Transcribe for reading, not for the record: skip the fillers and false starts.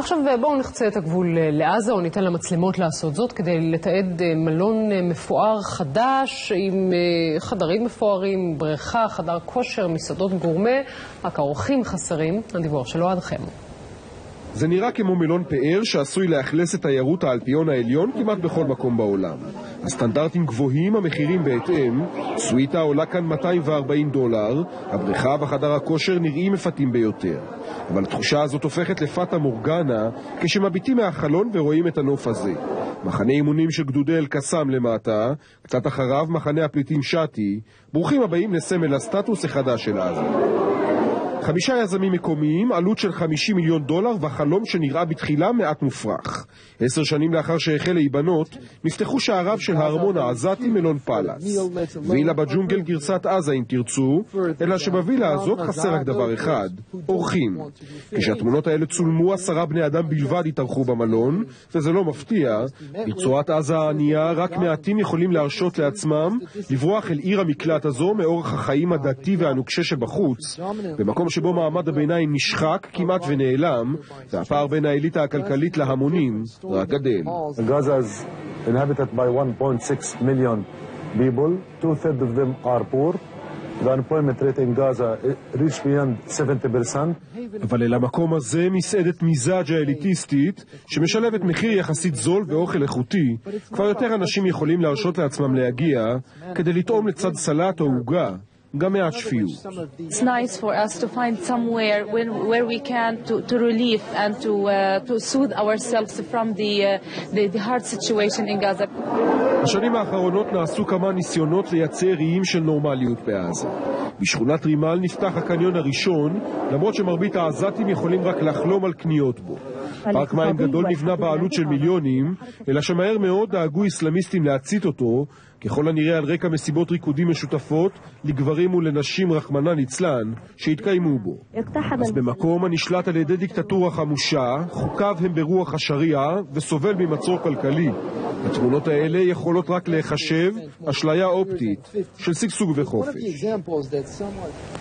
עכשיו בואו נחצה את הגבול לעזה, או ניתן למצלמות לעשות זאת, כדי לתעד מלון מפואר חדש, עם חדרים מפוארים, בריכה, חדר כושר, מסעדות גורמה, רק האורחים חסרים. הדיווח שלו עד לכם. זה נראה כמו מלון פאר שעשוי לאכלס את תיירות האלפיון העליון כמעט בכל מקום בעולם. הסטנדרטים גבוהים, המחירים בהתאם. סוויטה עולה כאן $240, הבריכה וחדר הכושר נראים מפתים ביותר. אבל התחושה הזאת הופכת לפטה מורגנה כשמביטים מהחלון ורואים את הנוף הזה. מחנה אימונים של גדודי אל-קסאם למטה, קצת אחריו מחנה הפליטים שתי. ברוכים הבאים לסמל הסטטוס החדש של עזה. 5 יזמים מקומיים, עלות של $50 מיליון וחלום שנראה בתחילה מעט מופרך. 10 שנים לאחר שהחל להיבנות, נפתחו שעריו של הארמון העזתי מלון פלאס. וילה בג'ונגל גרסת עזה אם תרצו, אלא שבווילה הזאת חסר רק דבר אחד, אורחים. כשהתמונות האלה צולמו 10 בני אדם בלבד התארחו במלון, וזה לא מפתיע, ברצועת עזה הענייה רק מעטים יכולים להרשות לעצמם לברוח אל עיר המקלט הזו מאורח החיים הדתי והנוקשה שבחוץ, במקום שבו מעמד הביניים נשחק כמעט ונעלם, והפער בין האליטה הכלכלית להמונים רק גדל. Gaza is inhabited by 1.6 million people. 2/3 of them are poor. The unemployment rate in Gaza reached beyond 70%. אבל אל המקום הזה מסעדת מיזאג' האליטיסטית, שמשלבת מחיר יחסית זול ואוכל איכותי, כבר יותר אנשים יכולים להרשות לעצמם להגיע כדי לטעום לצד סלט או עוגה. גם מעט שפיות. It's nice for us to find somewhere where we can to relieve and to soothe ourselves from the hard situation in Gaza. בשנים האחרונות נעשו כמה ניסיונות לייצר איים של נורמליות בעזה. בשכונת רימל נפתח הקניון הראשון, למרות שמרבית העזתים יכולים רק לחלום על קניות בו. פארק מים גדול נבנה בעלות של מיליונים, אלא שמהר מאוד דאגו איסלאמיסטים להצית אותו, ככל הנראה על רקע מסיבות ריקודים משותפות לגברים ולנשים רחמנא ליצלן שהתקיימו בו. אז במקום הנשלט על ידי דיקטטורה חמושה, חוקיו הם ברוח השריעה וסובל ממצור כלכלי. התמונות האלה יכולות רק להיחשב אשליה אופטית של שגשוג וחופש.